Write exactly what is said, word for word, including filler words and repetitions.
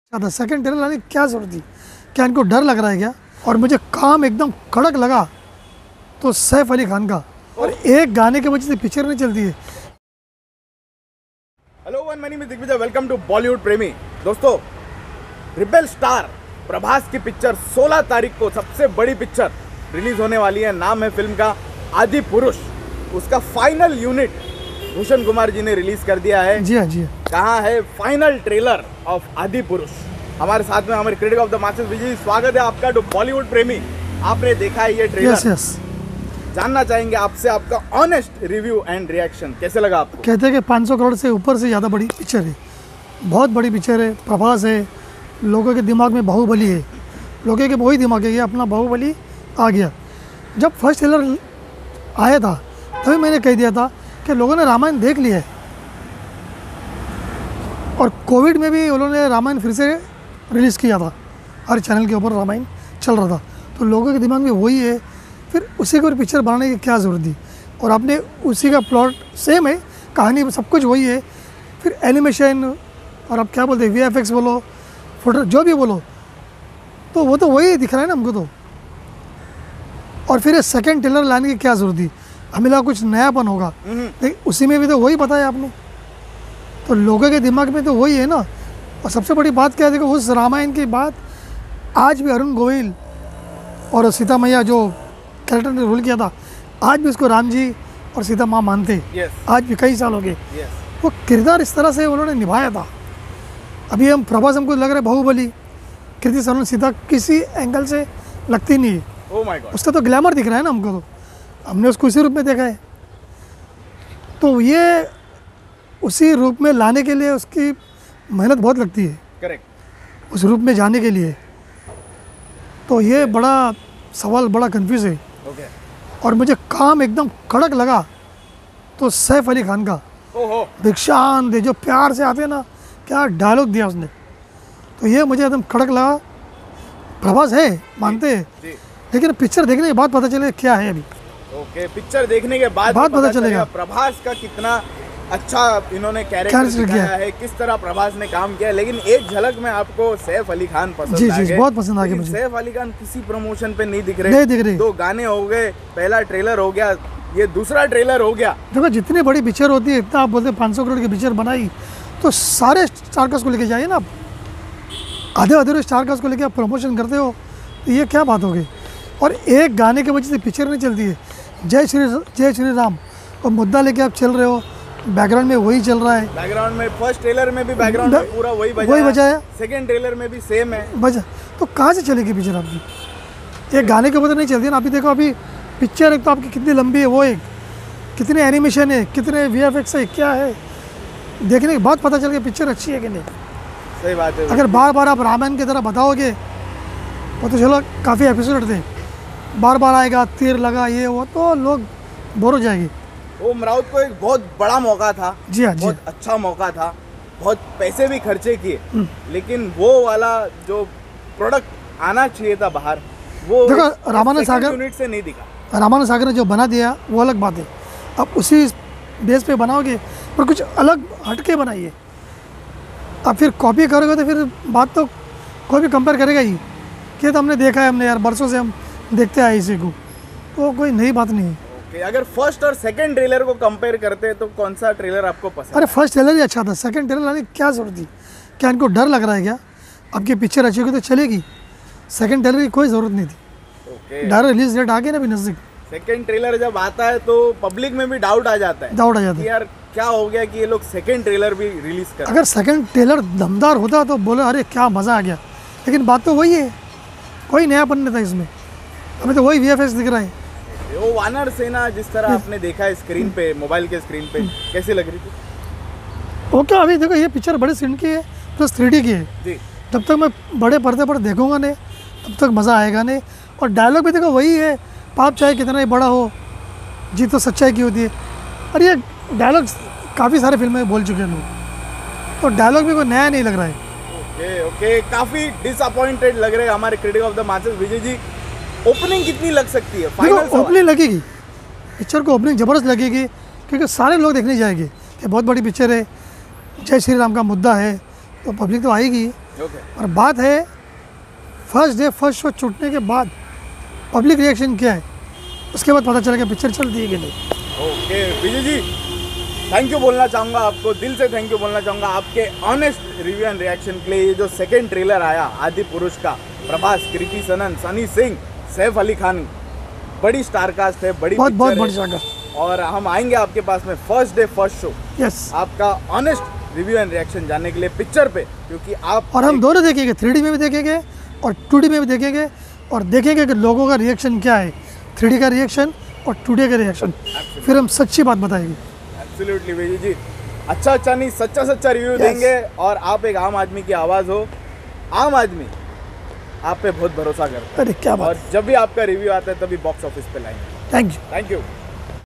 था। Second trailer लाने की क्या जरूरत थी? क्या इनको डर लग रहा है क्या? और मुझे काम एकदम कड़क लगा तो सैफ अली खान का, और एक गाने की वजह से पिक्चर नहीं चलती है। हेलो वन मनी में दिग्विजय, वेलकम टू बॉलीवुड प्रेमी। दोस्तों, रिबेल स्टार प्रभास की पिक्चर सोलह तारीख को सबसे बड़ी पिक्चर रिलीज होने वाली है। नाम है फिल्म का आदि पुरुष। उसका फाइनल यूनिट भूषण कुमार जी ने रिलीज कर दिया है। जी हाँ जी हाँ। कहाँ है फाइनल ट्रेलर ऑफ आदि पुरुष? हमारे साथ में हमारे critic of the masses Vijay, स्वागत है आपका टू बॉलीवुड प्रेमी। आपने देखा है ये ट्रेलर? Yes yes. जानना चाहेंगे आपसे आपका ऑनेस्ट रिव्यू एंड रिएक्शन, कैसे लगा आपको? कहते हैं कि पाँच सौ करोड़ से ऊपर से ज़्यादा बड़ी पिक्चर है, बहुत बड़ी पिक्चर है। प्रभास है, लोगों के दिमाग में बाहुबली है, लोगों के वही दिमाग है, ये अपना बाहुबली आ गया। जब फर्स्ट ट्रेलर आया था तभी मैंने कह दिया था कि लोगों ने रामायण देख लिया है, और कोविड में भी उन्होंने रामायण फिर से रिलीज़ किया था, हर चैनल के ऊपर रामायण चल रहा था, तो लोगों के दिमाग में वही है। फिर उसी को पिक्चर बनाने की क्या ज़रूरत थी? और आपने उसी का प्लॉट सेम है, कहानी सब कुछ वही है। फिर एनिमेशन और आप क्या बोलते हैं, वी एफ एक्स बोलो, फोटो जो भी बोलो, तो वो तो वही दिख रहा है ना हमको तो। और फिर ये सेकंड ट्रेलर लाने की क्या ज़रूरत थी? हमें लगा कुछ नयापन होगा, लेकिन उसी में भी तो वही बताया आपने, तो लोगों के दिमाग में तो वही है ना। और सबसे बड़ी बात क्या है, देखो उस रामायण की बात आज भी अरुण गोविल और सीता मैया जो कैरेक्टर ने रोल किया था, आज भी उसको राम जी और सीता माँ मानते हैं। yes. आज भी कई साल हो गए। yes. वो किरदार इस तरह से उन्होंने निभाया था। अभी हम प्रभास, हमको लग रहा है बाहुबली, कृति सनन सीता किसी एंगल से लगती नहीं है। oh my God. उसका तो ग्लैमर दिख रहा है ना हमको, तो हमने उसको उसी रूप में देखा है। तो ये उसी रूप में लाने के लिए उसकी मेहनत बहुत लगती है। करेक्ट। उस रूप में जाने के लिए, तो ये बड़ा सवाल, बड़ा कंफ्यूज है। ओके। और मुझे काम एकदम कड़क लगा तो सैफ अली खान का, ओहो। भिक्षान दे, जो प्यार से आते हैं ना, क्या डायलॉग दिया उसने, तो ये मुझे एकदम कड़क लगा। प्रभास है, मानते हैं, लेकिन पिक्चर देखने के बाद पता चले क्या है अभी। ओके, पिक्चर देखने के बाद बाद पता चलेगा प्रभास का कितना अच्छा इन्होंने कैरेक्टर कैरेक्टर दिखाया किया है, किस तरह प्रभास ने काम किया है। लेकिन एक झलक में आपको सैफ अली खान पसंद जी आ जी गए। बहुत पसंद आ गया मुझे। सैफ अली खान किसी प्रमोशन पे नहीं दिख रहे, नहीं दिख रहे। दो गाने हो गए, पहला ट्रेलर हो गया, ये दूसरा ट्रेलर हो गया। देखो जितनी बड़ी पिक्चर होती है, इतना आप बोलते हैं पाँच सौ करोड़ की पिक्चर बनाई, तो सारे स्टारकास्ट को लेके जाइए ना आप। आधे अधूरे स्टारकास्ट को लेके आप प्रमोशन करते हो, तो ये क्या बात हो गई? और एक गाने की वजह से पिक्चर नहीं चलती है। जय श्री जय श्री राम और मुद्दा लेके आप चल रहे हो, बैकग्राउंड में वही चल रहा है। बैकग्राउंड में फर्स्ट ट्रेलर में भी बैकग्राउंड में पूरा वही बजा वही बजा है, सेकंड ट्रेलर में भी सेम है बजा। तो कहाँ से चलेगी पिक्चर आपकी? एक गाने के ऊपर नहीं चलती है ना। अभी देखो, अभी पिक्चर एक तो आपकी कितनी लंबी है, वो एक कितने एनिमेशन है, कितने वी एफ एक्स है, क्या है, देखने के बाद पता चल गया पिक्चर अच्छी है कि नहीं। सही बात है। अगर बार बार आप रामायण की तरह बताओगे, वो तो चलो काफ़ी एपिसोड थे, बार बार आएगा, तीर लगा, ये वो, तो लोग बोर हो जाएंगे। ओम राउत को एक बहुत बड़ा मौका था। जी हाँ जी। बहुत अच्छा मौका था, बहुत पैसे भी खर्चे किए, लेकिन वो वाला जो प्रोडक्ट आना चाहिए था बाहर, वो देखो रामानंद सागर यूनिट से नहीं दिखा। रामानंद सागर ने जो बना दिया वो अलग बात है। अब उसी बेस पे बनाओगे, पर कुछ अलग हटके बनाइए। अब फिर कॉपी करोगे तो फिर बात तो कोई भी कंपेयर करेगा ही कि तो हमने देखा है, हमने यार बरसों से हम देखते आए इसी को, तो कोई नई बात नहीं है। ओके, अगर फर्स्ट और सेकंड ट्रेलर को कंपेयर करते हैं तो कौन सा ट्रेलर आपको पसंद? अरे फर्स्ट ट्रेलर ही अच्छा था, सेकंड ट्रेलर लाने की क्या जरूरत थी? क्या इनको डर लग रहा है क्या? आपकी पिक्चर अच्छी होगी तो चलेगी, सेकंड ट्रेलर की कोई ज़रूरत नहीं थी। ओके। डायरेक्ट रिलीज डेट आ गई ना अभी नज़दीक, सेकंड ट्रेलर जब आता है तो पब्लिक में भी डाउट आ जाता है, डाउट आ जाता है यार क्या हो गया कि ये लोग सेकंड ट्रेलर भी रिलीज कर। अगर सेकंड ट्रेलर दमदार होता तो बोले अरे क्या मज़ा आ गया, लेकिन बात तो वही है, कोई नयापन नहीं था इसमें। हमें तो वही वी एफ एक्स दिख रहा है। वो वानर सेना जिस तरह आपने देखा है स्क्रीन पे, मोबाइल के स्क्रीन पे, कैसी लग रही थी? ओके, अभी देखो ये पिक्चर बड़े स्क्रीन की है, प्लस थ्री डी की है। जी। जब तक मैं बड़े पर्दे पर देखूंगा नहीं, तब तक मज़ा आएगा नहीं। और डायलॉग भी देखो वही है, पाप चाहे कितना ही बड़ा हो, जीत तो सच्चाई की होती है। और ये डायलॉग काफ़ी सारे फिल्म में बोल चुके हैं लोग, तो डायलॉग भी कोई नया नहीं लग रहा है। ओके ओके, काफ़ी डिसअपॉइंटेड लग रहे हैं हमारे critic of the masses Vijay ji. Opening कितनी लग सकती है? फाइनल ओपनिंग लगेगी, पिक्चर को ओपनिंग ज़बरदस्त लगेगी, क्योंकि सारे लोग देखने जाएंगे कि बहुत बड़ी पिक्चर है, जय श्री राम का मुद्दा है, तो पब्लिक तो आएगी। ओके और बात है फर्स्ट डे फर्स्ट शो छूटने के बाद पब्लिक रिएक्शन क्या है, उसके बाद पता चला कि पिक्चर चलती है कि नहीं। Okay Vijay ji, thank you बोलना चाहूँगा आपको, दिल से थैंक यू बोलना चाहूँगा आपके ऑनेस्ट रिव्यू एंड रिएक्शन के लिए। ये जो सेकंड ट्रेलर आया आदि पुरुष का, प्रभास, कृति सनन, सनी सिंह, सैफ अली खान, बड़ी स्टार कास्ट है, बड़ी बहुत बहुत picture बड़ी है। जगह। और हम आएंगे आपके पास में first day first show yes, आपका ऑनेस्ट रिव्यू एंड रिएक्शन जानने के लिए पिक्चर पे, क्योंकि आप और हम एक- दोनों देखेंगे, थ्री डी में भी देखेंगे और टू डी में भी देखेंगे, और देखेंगे कि लोगों का रिएक्शन क्या है, थ्री डी का रिएक्शन और टू डी का रिएक्शन, फिर हम सच्ची बात बताएंगे। एब्सोल्युटली विजय जी, अच्छा अच्छा नहीं सच्चा सच्चा रिव्यू Yes. देंगे। और आप एक आम आदमी की आवाज़ हो, आम आदमी आप पे बहुत भरोसा करता अरे क्या है, बात और जब भी आपका रिव्यू आता है तभी बॉक्स ऑफिस पे लाएंगे। है, थैंक यू। Thank you.